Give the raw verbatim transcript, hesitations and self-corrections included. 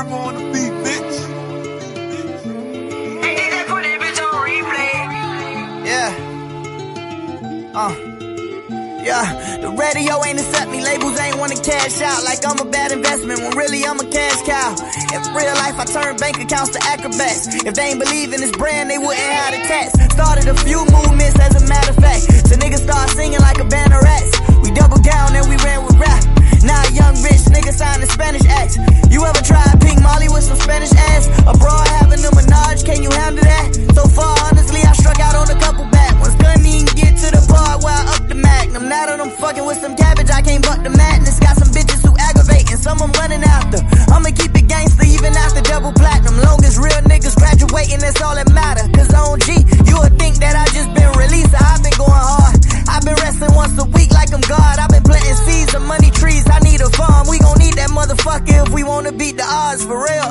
Purple on the beat, bitch. Hey, D J, put that bitch on replay. Yeah. Uh. Yeah, the radio ain't accept me, labels ain't wanna cash out like I'm a bad investment when really I'm a cash cow. In real life I turn bank accounts to acrobats. If they ain't believe in this brand, they wouldn't have the tax. Started a few movements as a matter of fact, so niggas start singing like a band of rats. We doubled down and we ran with rap. Now a young rich nigga signed a Spanish acts. You ever tried Pink Molly with some Spanish ass? Abroad having a menage, can you handle that? So far honestly I struck out on a couple bad ones. Couldn't even get to the part where I up the magnum. Now that I'm fucking with some cabbage, I can't buck the madness. Got some bitches who aggravate and some I'm running after. I'ma keep it gangster even after double platinum. Long as real niggas graduating, that's all that matter. Cause on G, you would think that I just been released. I've been going hard, I've been wrestling once a week like I'm God. I've been planting seeds of money trees, I need a farm. We gon' need that motherfucker if we wanna beat the odds, for real.